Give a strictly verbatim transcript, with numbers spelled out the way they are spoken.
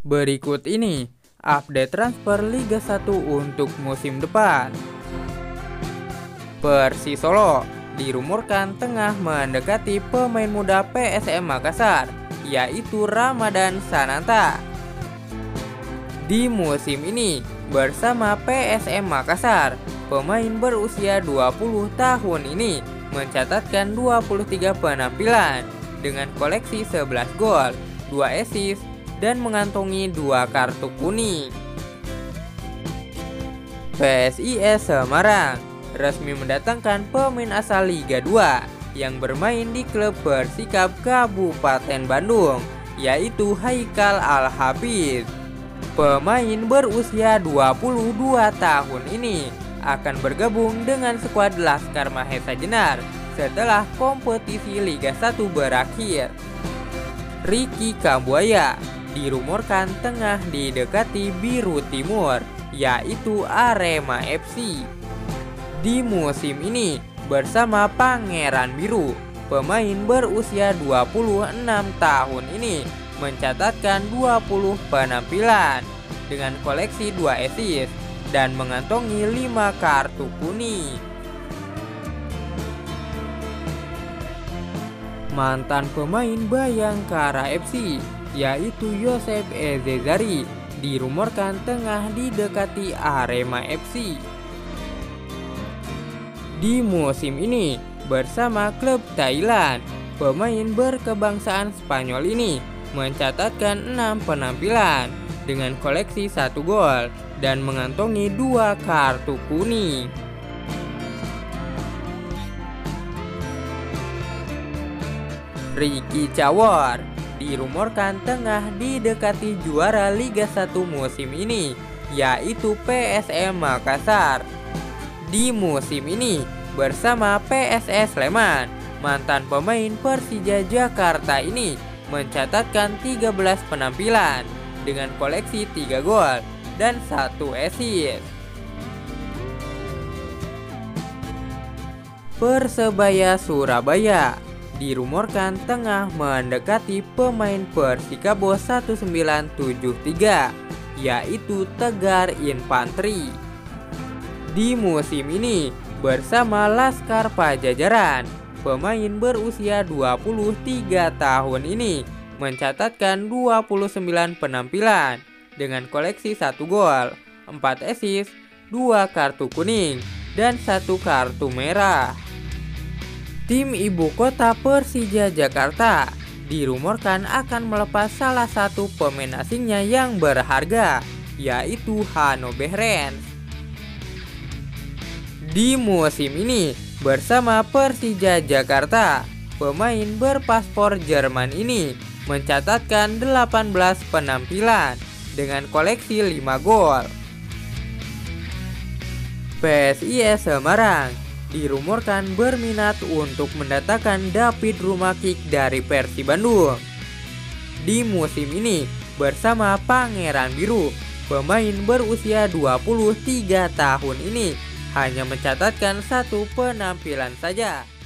Berikut ini update transfer Liga satu untuk musim depan. Persis Solo dirumorkan tengah mendekati pemain muda P S M Makassar, yaitu Ramadan Sananta. Di musim ini, bersama P S M Makassar, pemain berusia dua puluh tahun ini mencatatkan dua puluh tiga penampilan dengan koleksi sebelas gol, dua assist, dan mengantongi dua kartu kuning. P S I S Semarang resmi mendatangkan pemain asal Liga dua yang bermain di klub Persikab Kabupaten Bandung, yaitu Haikal Al-Habib. Pemain berusia dua puluh dua tahun ini akan bergabung dengan skuad Laskar Mahesa Jenar setelah kompetisi Liga satu berakhir. Ricky Kambuaya dirumorkan tengah didekati Biru Timur, yaitu Arema F C. Di musim ini, bersama Pangeran Biru, pemain berusia dua puluh enam tahun ini mencatatkan dua puluh penampilan dengan koleksi dua assist dan mengantongi lima kartu kuning. Mantan pemain Bayangkara F C, yaitu Yosef Ezezari, dirumorkan tengah didekati Arema F C. Di musim ini, bersama klub Thailand, pemain berkebangsaan Spanyol ini mencatatkan enam penampilan dengan koleksi satu gol dan mengantongi dua kartu kuning. Ricky Cawor dirumorkan tengah didekati juara Liga satu musim ini, yaitu P S M Makassar. Di musim ini, bersama P S S Sleman, mantan pemain Persija Jakarta ini mencatatkan tiga belas penampilan dengan koleksi tiga gol dan satu assist. Persebaya Surabaya dirumorkan tengah mendekati pemain Persikabo seribu sembilan ratus tujuh puluh tiga, yaitu Tegar Infantri. Di musim ini, bersama Laskar Pajajaran, pemain berusia dua puluh tiga tahun ini mencatatkan dua puluh sembilan penampilan dengan koleksi satu gol, empat assist, dua kartu kuning, dan satu kartu merah. Tim ibu kota Persija Jakarta dirumorkan akan melepas salah satu pemain asingnya yang berharga, yaitu Hanno Behrens. Di musim ini, bersama Persija Jakarta, pemain berpaspor Jerman ini mencatatkan delapan belas penampilan dengan koleksi lima gol. P S I S Semarang dirumorkan berminat untuk mendatangkan David Rumakik dari Persib Bandung. Di musim ini, bersama Pangeran Biru, pemain berusia dua puluh tiga tahun ini hanya mencatatkan satu penampilan saja.